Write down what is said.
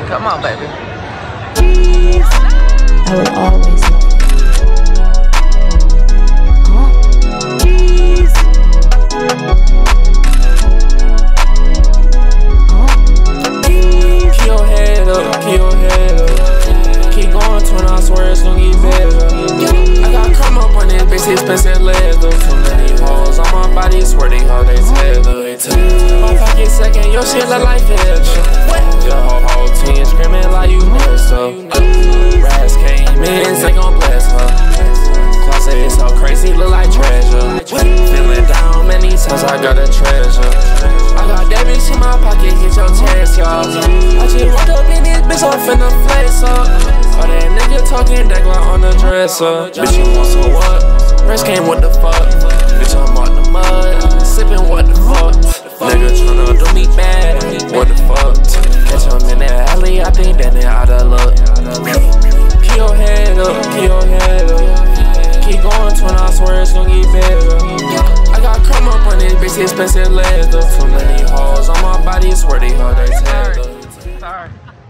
Come on, baby. I will always love you. Keep your head up, keep your head up. Keep going, twin, I swear it's gonna get better. I got come up on this bitch, expensive leather. Too many hoes on my body, swear they all they tether. My pocket second, your shit look like fish. Your whole team screaming like you messed up. Rats came in, they gon' bless her. Closet is so crazy, look like treasure. Feeling down many times, I got a treasure. I got that bitch in my pocket, hit your chest, y'all. I just walked up in this bitch, I'm finna flex up. All that nigga talking, that glow on the dresser. Bitch, you want some what? Rest came, what the fuck? Bitch, I'm out the mud, sippin' what the fuck? Nigga tryna do me bad, what the fuck? Catch him in that alley, I think that they outta luck. Keep your head up, keep your head up. Keep going, twin, I swear it's gonna get better. I got come up on this bitch, expensive leather. Too many hoes on my body, swear they all they tether. Sorry.